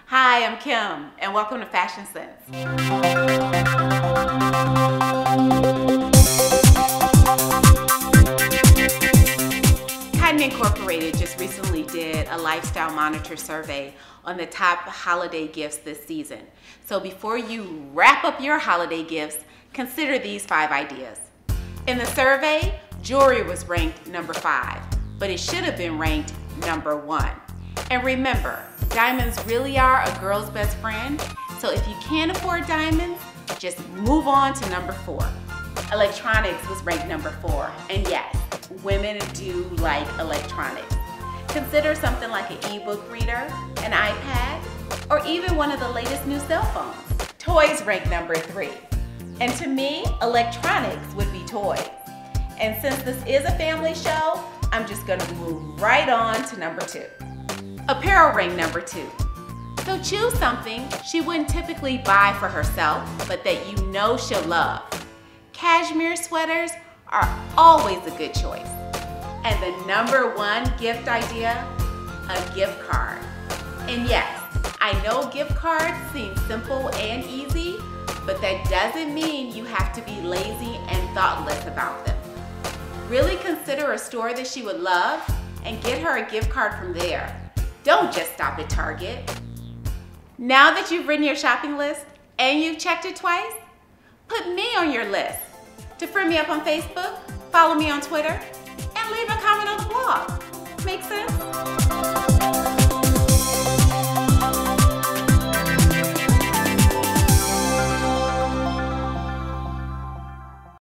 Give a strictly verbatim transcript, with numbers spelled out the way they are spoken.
Hi, I'm Kim, and welcome to Fashion Sense. Cotton Incorporated just recently did a lifestyle monitor survey on the top holiday gifts this season. So before you wrap up your holiday gifts, consider these five ideas. In the survey, jewelry was ranked number five, but it should have been ranked number one. And remember, diamonds really are a girl's best friend, so if you can't afford diamonds, just move on to number four. Electronics was ranked number four, and yes, women do like electronics. Consider something like an e-book reader, an iPad, or even one of the latest new cell phones. Toys ranked number three, and to me, electronics would be toys. And since this is a family show, I'm just gonna move right on to number two. Apparel ranked number two. So choose something she wouldn't typically buy for herself, but that you know she'll love. Cashmere sweaters are always a good choice. And the number one gift idea, a gift card. And yes, I know gift cards seem simple and easy, but that doesn't mean you have to be lazy and thoughtless about them. Really consider a store that she would love and get her a gift card from there. Don't just stop at Target. Now that you've written your shopping list and you've checked it twice, put me on your list. To friend me up on Facebook, follow me on Twitter, and leave a comment on the blog. Make sense?